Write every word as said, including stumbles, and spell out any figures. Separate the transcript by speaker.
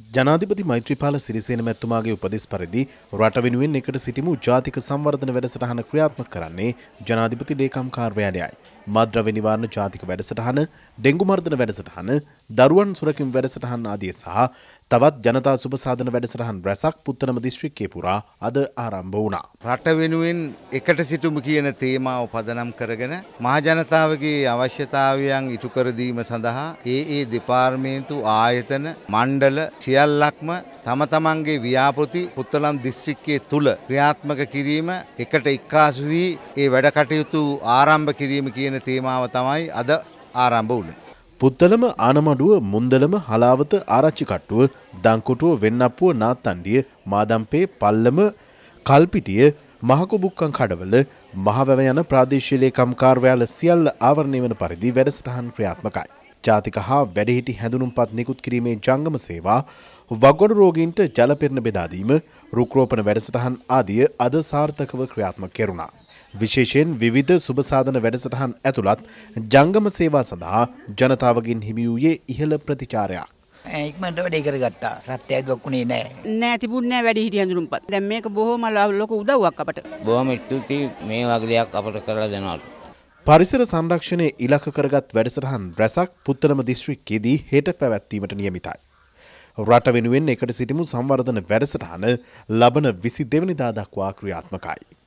Speaker 1: ජනාධිපති මෛත්‍රීපාල සිරිසේන මැතිතුමාගේ උපදෙස් පරිදි රට වෙනුවෙන් එකට සිටිමු ජාතික සංවර්ධන වැඩසටහන ක්‍රියාත්මක කරන්නේ ජනාධිපති ලේකම් කාර්යාලයයි. මද්ද්‍රව්‍ය නිවාරණ ජාතික වැඩසටහන, ඩෙංගු මර්ධන වැඩසටහන, දරුවන් සුරකින් වැඩසටහන් ආදී සහ තවත් ජනතා සුබ සාධන වැඩසටහන් රැසක් පුත්තනම දිස්ත්‍රික්කයේ පුරා අද ආරම්භ වුණා.
Speaker 2: රට වෙනුවෙන් එකට සිටුමු කියන තේමාව පදනම් කරගෙන මහ ජනතාවගේ අවශ්‍යතාවයන් ඉටු කර දීම සඳහා ඒ ඒ දෙපාර්තමේන්තු ආයතන මණ්ඩල සියල්ලක්ම තම තමන්ගේ ව්‍යාපෘති පුත්තලම් දිස්ත්‍රික්කයේ තුල ක්‍රියාත්මක කිරීම එකට එක්කාසු වී ඒ වැඩ කටයුතු ආරම්භ කිරීම කියන තේමාව තමයි අද ආරම්භ වුණේ.
Speaker 1: පුත්තලම ආනමඩුව මුන්දලම හලාවත ආරච්චි කට්ටුව දංකොටුව වෙන්නප්පුව නාත්තණ්ඩිය මාදම්පේ පල්ලම කල්පිටිය මහකුබුක්කන් කඩවල මහවැව යන ප්‍රාදේශීය ලේකම් කාර්යාල සියල්ල ආවරණය වන පරිදි වැඩසටහන් ක්‍රියාත්මකයි. ජාතික හා වැඩිහිටි හැඳුනුම්පත් නිකුත් කිරීමේ ජංගම සේවා, වගොඩු රෝගීන්ට ජල පෙරණ බෙදා දීම, රුක් රෝපණ වැඩසටහන් ආදිය අද සාර්ථකව ක්‍රියාත්මක කෙරුණා. විශේෂයෙන් විවිධ සුබ සාධන වැඩසටහන් ඇතුළත් ජංගම සේවා සඳහා ජනතාවගෙන් හිමි වූයේ ඉහළ ප්‍රතිචාරයක්.
Speaker 3: ඉක්මනට වැඩේ කරගත්තා. සත්‍යයක් වක්ුණේ නැහැ.
Speaker 4: නෑ තිබුණේ නෑ වැඩි හිටිය හඳුනුම්පත්. දැන් මේක බොහොම ලොකු උදව්වක් අපට.
Speaker 5: බොහොම ස්තුතියි මේ වගේ දෙයක් අපට කරලා දෙනවට.
Speaker 1: පරිසර සංරක්ෂණය ඉලක්ක කරගත් වැඩසටහන් රැසක් පුත්තලම දිස්ත්‍රික්කයේදී හෙට පැවැත්වීමට නියමිතයි. රට වෙනුවෙන් එකට සිටිමු සංවර්ධන වැඩසටහන ලබන විසි දෙවැනිදා දක්වා ක්‍රියාත්මකයි.